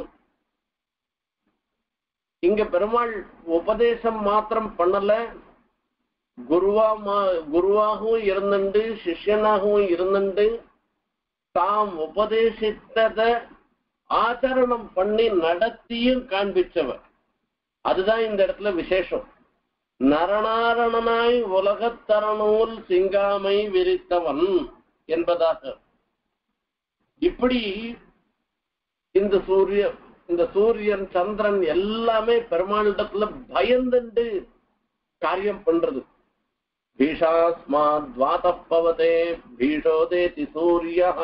இங்க பெருமாள் உபதேசம் மாத்திரம் பண்ணல, குருவா குருவாகவும் இருந்துண்டு சிஷ்யனாகவும் இருந்துண்டு தாம் உபதேசித்தத ஆச்சரணம் பண்ணி நடத்தியும் காண்பிச்சவர். அதுதான் இந்த இடத்துல விசேஷம். நரநாரணனாய் உலகத்தரநூல் சிங்காமை விரித்தவன் என்பதாக. இப்படி இந்த சூரியன் இந்த சூரியன் சந்திரன் எல்லாமே பெருமாளிடத்துல பயந்துண்டு காரியம் பண்றது. பீஷாஸ்மாத்வாதப்பவதே பீஷோதேதி சூரியः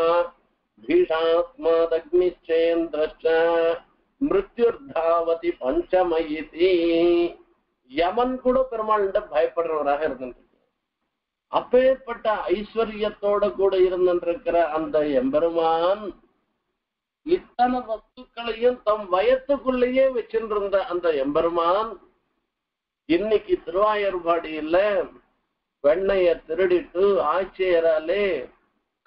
பீஷாஸ்மாதக்னிச்சேந்திரச்ச மிருத்யுர்தாவதி பஞ்சமயிதி. யமன் கூட பெருமாள்கிட்ட பயப்படுறவராக இருந்திருக்கு. அப்பேற்பட்ட ஐஸ்வர்யத்தோட கூட இருந்திருக்கிற அந்த எம்பெருமான் இத்தனை வஸ்துக்களையும் தம் வயத்துக்குள்ளேயே வச்சிருந்த அந்த எம்பெருமான் இன்னைக்கு திருவாயூர்பாடியில வெண்ணைய திருடிட்டு ஆட்சியராலே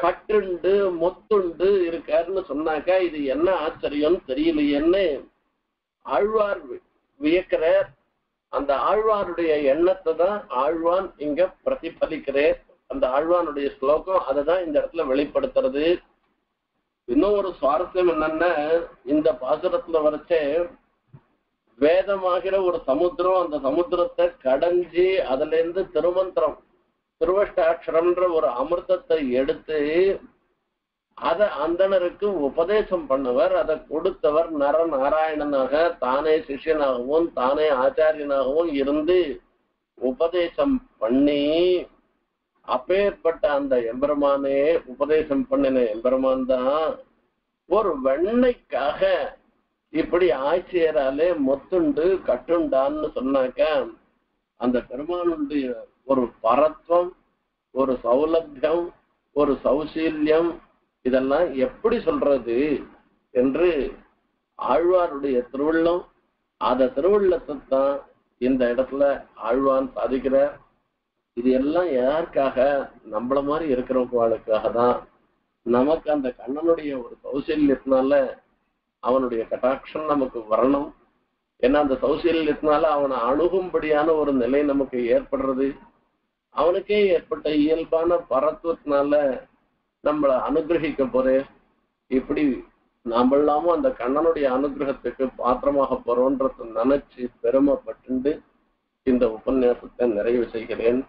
கட்டுண்டு மொத்துண்டு இருக்காருன்னு சொன்னாக்கா இது என்ன ஆச்சரியம் தெரியலையேன்னு ஆழ்வார் வியக்கிறார். அந்த ஆழ்வாருடைய எண்ணத்தை தான் ஆழ்வான் இங்க பிரதிபலிக்கிறார். அந்த ஆழ்வானுடைய ஸ்லோகம் அதுதான் இந்த இடத்துல வெளிப்படுத்துறது. இன்னும் ஒரு சுவாரஸ்யம் என்னன்னா, இந்த பாசுரத்துல வரைச்சே வேதமாகிற ஒரு சமுத்திரம், அந்த சமுத்திரத்தை கடைஞ்சி அதுல இருந்து திருமந்திரம் திருவஷ்டாட்சரம்ன்ற ஒரு அமிர்தத்தை எடுத்து அதை அந்தணருக்கு உபதேசம் பண்ணவர். அதை கொடுத்தவர் நர நாராயணனாக தானே சிஷ்யனாகவும் தானே ஆச்சாரியனாகவும் இருந்து உபதேசம் பண்ணி, அப்பேற்பட்ட அந்த எம்பெருமானே உபதேசம் பண்ணின எம்பெருமான் தான் ஒரு வெண்ணைக்காக இப்படி ஆட்சியராலே மொத்துண்டு கட்டுண்டான்னு சொன்னாக்க அந்த பெருமானுடைய ஒரு பரத்வம், ஒரு சௌலபியம், ஒரு சௌசீல்யம் இதெல்லாம் எப்படி சொல்றது என்று ஆழ்வாருடைய திருவுள்ளம், அந்த திருவுள்ளத்தை தான் இந்த இடத்துல ஆழ்வான் சாதிக்கிறார். இது எல்லாம் யாருக்காக? நம்மள மாதிரி இருக்கிறவங்களுக்காக தான். நமக்கு அந்த கண்ணனுடைய ஒரு சௌசல்யத்தினால அவனுடைய கட்டாட்சம் நமக்கு வரணும். ஏன்னா அந்த சௌசல்யத்தினால அவனை அணுகும்படியான ஒரு நிலை நமக்கு ஏற்படுறது. அவனுக்கே ஏற்பட்ட இயல்பான பரத்துவத்தினால நம்மளை அனுகிரகிக்க போறேன். இப்படி நாம இல்லாம அந்த கண்ணனுடைய அனுகிரகத்துக்கு பாத்திரமாக போறோன்றத நினைச்சு பெருமைப்பட்டு இந்த உபன்யாசத்தை நிறைவு செய்கிறேன்.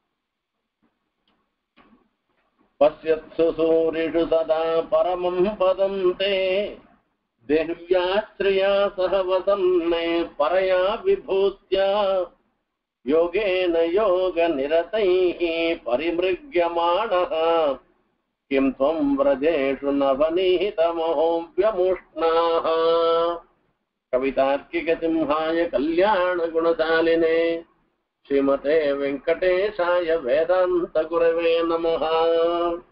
பஸ்யத்சு சூரிஷு சதா பரமம் பதம் தே தேவ்யாஸ்ரயா சஹவசன்னே பரயா விபூத்யா யோகேன யோக நிரதைः பரிமிருக்யமாணः கிம் த்வம் व्रजेषु நவநீதமோ வ்யமுஷ்ணாः. கவிதார்க்கிக சிம்ஹாய கல்யாண குணசாலினே ஸ்ரீமதே வெங்கடேஷாய வேதாந்த குரவே நமः.